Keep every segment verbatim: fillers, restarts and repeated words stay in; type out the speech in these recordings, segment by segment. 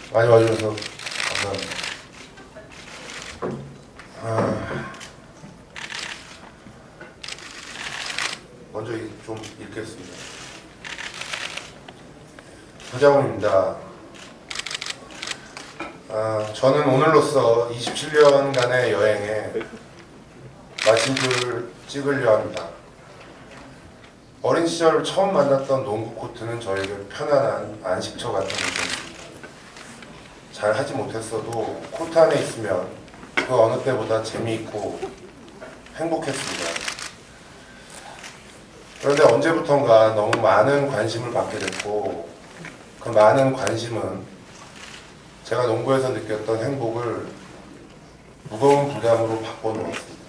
많이 와주셔서 감사합니다. 아, 먼저 좀 읽겠습니다. 서장훈입니다. 아, 저는 오늘로써 이십칠 년간의 여행에 마침표를 찍으려 합니다. 어린 시절 처음 만났던 농구 코트는 저에게 편안한 안식처 같은 곳입니다. 잘 하지 못했어도 코트 안에 있으면 그 어느 때보다 재미있고 행복했습니다. 그런데 언제부턴가 너무 많은 관심을 받게 됐고, 그 많은 관심은 제가 농구에서 느꼈던 행복을 무거운 부담으로 바꿔놓았습니다.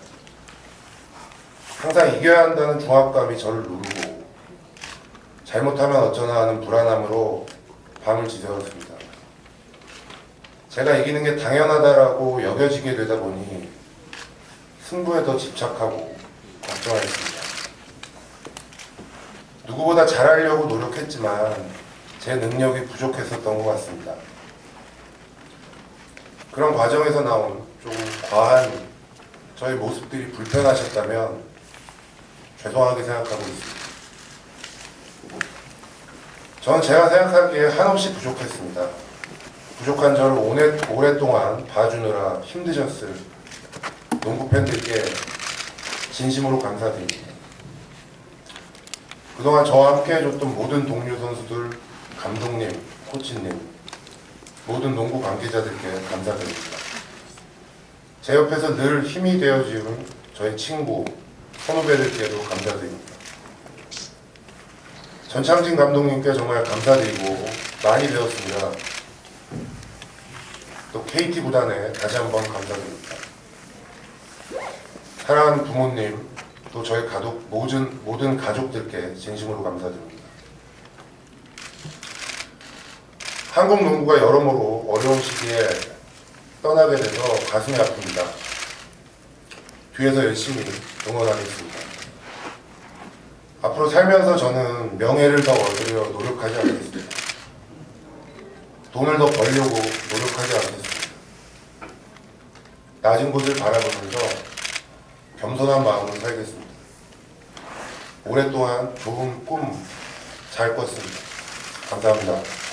항상 이겨야 한다는 중압감이 저를 누르고, 잘못하면 어쩌나 하는 불안함으로 밤을 지새웠습니다. 제가 이기는 게 당연하다라고 여겨지게 되다 보니 승부에 더 집착하고 걱정했습니다. 누구보다 잘하려고 노력했지만 제 능력이 부족했었던 것 같습니다. 그런 과정에서 나온 조금 과한 저의 모습들이 불편하셨다면 죄송하게 생각하고 있습니다. 저는 제가 생각하기에 한없이 부족했습니다. 부족한 저를 오래, 오랫동안 봐주느라 힘드셨을 농구 팬들께 진심으로 감사드립니다. 그동안 저와 함께 해줬던 모든 동료 선수들, 감독님, 코치님, 모든 농구 관계자들께 감사드립니다. 제 옆에서 늘 힘이 되어준 저희 친구, 선후배들께도 감사드립니다. 전창진 감독님께 정말 감사드리고 많이 배웠습니다. 또 케이티 구단에 다시 한번 감사드립니다. 사랑하는 부모님, 또 저희 가족, 모든, 모든 가족들께 진심으로 감사드립니다. 한국 농구가 여러모로 어려운 시기에 떠나게 돼서 가슴이 아픕니다. 뒤에서 열심히 응원하겠습니다. 앞으로 살면서 저는 명예를 더 얻으려 노력하지 않겠습니다. 돈을 더 벌려고 노력하지 않겠습니다. 낮은 곳을 바라보면서 겸손한 마음으로 살겠습니다. 오랫동안 좋은 꿈 잘 꿨습니다. 감사합니다.